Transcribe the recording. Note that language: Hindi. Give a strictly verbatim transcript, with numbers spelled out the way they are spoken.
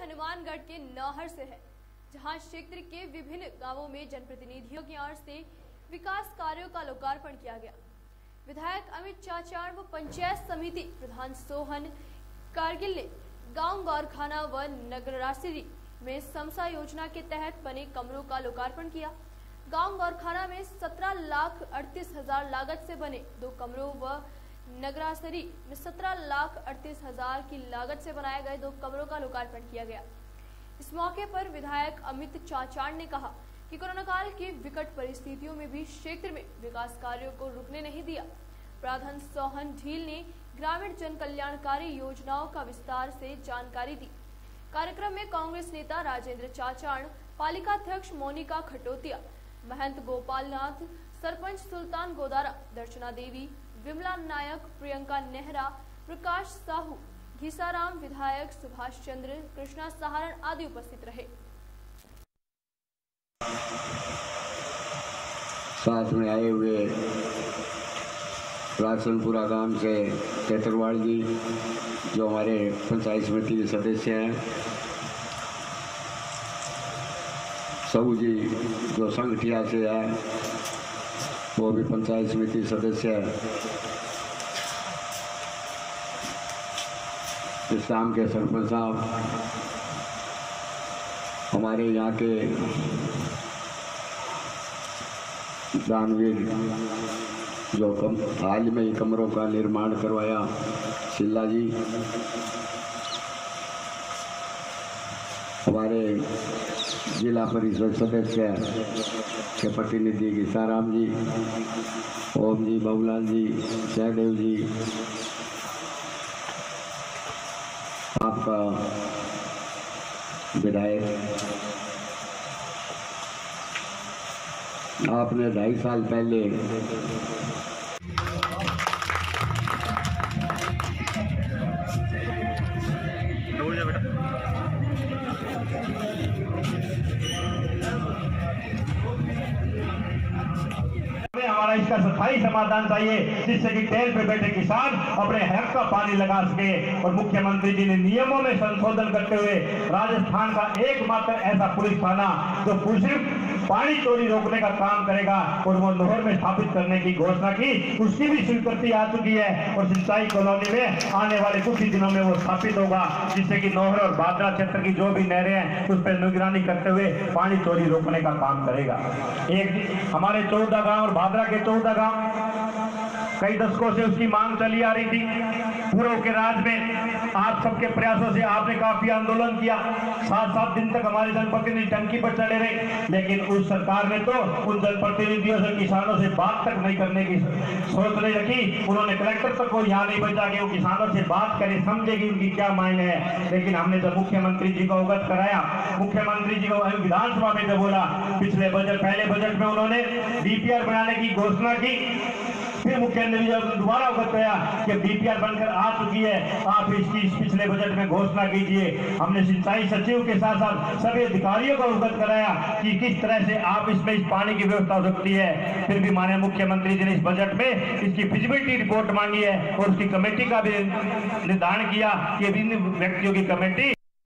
हनुमानगढ़ के नौहर से है, जहां क्षेत्र के विभिन्न गांवों में जनप्रतिनिधियों की ओर से विकास कार्यों का लोकार्पण किया गया। विधायक अमित चाचाण व पंचायत समिति प्रधान सोहन कारगिल ने गांव गौरखाना व नगरासिरी में समसा योजना के तहत बने कमरों का लोकार्पण किया। गांव गौरखाना में सत्रह लाख अड़तीस हजार लागत से बने दो कमरों व नगरासरी में सत्रह लाख अड़तीस हजार की लागत से बनाए गए दो कमरों का लोकार्पण किया गया। इस मौके पर विधायक अमित चाचाण ने कहा कि कोरोना काल की विकट परिस्थितियों में भी क्षेत्र में विकास कार्यों को रुकने नहीं दिया। प्रधान सोहन ढील ने ग्रामीण जन कल्याणकारी योजनाओं का विस्तार से जानकारी दी। कार्यक्रम में कांग्रेस नेता राजेंद्र चाचाण, पालिका अध्यक्ष मोनिका खटोतिया, महंत गोपालनाथ, सरपंच सुल्तान गोदारा, दर्शना देवी, विमला नायक, प्रियंका नेहरा, प्रकाश साहू, घीसाराम, विधायक सुभाष चंद्र, कृष्णा सहारण आदि उपस्थित रहे। साथ में आए हुए रासनपुरा गांव से तेतरवाड़ जी, जो हमारे पंचायत समिति के सदस्य हैं, सबू जी जो संगठिया से है, वो भी पंचायत समिति सदस्य है। इस शाम के सरपंच साहब, हमारे यहाँ के दानवीर जो कम हाल में ही कमरों का निर्माण करवाया, शिल्ला जी, हमारे जिला परिषद सदस्य के प्रतिनिधि घीसाराम जी, ओम जी, बाबूलाल जी, जयदेव जी, आपका विधायक, आपने ढाई साल पहले हमारा इसका स्थायी समाधान चाहिए, जिससे कि टेल पे बैठे किसान अपने हक का पानी लगा सके। और मुख्यमंत्री जी ने नियमों में संशोधन करते हुए राजस्थान का एकमात्र ऐसा पुलिस थाना जो सिर्फ पानी चोरी रोकने का काम करेगा और वो नहर में स्थापित करने की घोषणा की, उसकी भी स्वीकृति आ चुकी है और सिंचाई कॉलोनी में आने वाले कुछ ही दिनों में वो स्थापित होगा, जिससे कि नहर और भादरा क्षेत्र की जो भी नहरें हैं उस पर निगरानी करते हुए पानी चोरी रोकने का काम करेगा। एक हमारे चौदह गांव और भादरा के चौदह गांव कई दशकों से उसकी मांग चली आ रही थी। पूर्व के राज में आप सबके प्रयासों से आपने काफी आंदोलन किया, सात सात दिन तक हमारे जनप्रतिनिधि टंकी पर चढ़े रहे, लेकिन उस सरकार ने तो उन जनप्रतिनिधियों से, किसानों से बात तक नहीं करने की सोच नहीं रखी। उन्होंने कलेक्टर तक को यहाँ नहीं बचा कि वो किसानों से बात करे, समझेगी उनकी क्या मायने है। लेकिन हमने जब मुख्यमंत्री जी को अवगत कराया, मुख्यमंत्री जी को विधानसभा में जब बोला, पिछले बजट पहले बजट में उन्होंने डीपीआर बनाने की घोषणा की, फिर मुख्यमंत्री जी को दोबारा अवगत कराया कि डीपीआर बनकर आ चुकी है, आप इसकी इस पिछले बजट में घोषणा कीजिए। हमने सिंचाई सचिव के साथ साथ सभी अधिकारियों को अवगत कराया कि किस तरह से आप इसमें इस पानी की व्यवस्था हो सकती है। फिर भी माननीय मुख्यमंत्री जी ने इस बजट में इसकी फिजिबिलिटी रिपोर्ट मांगी है और उसकी कमेटी का भी निर्धारण किया कि इन व्यक्तियों की कमेटी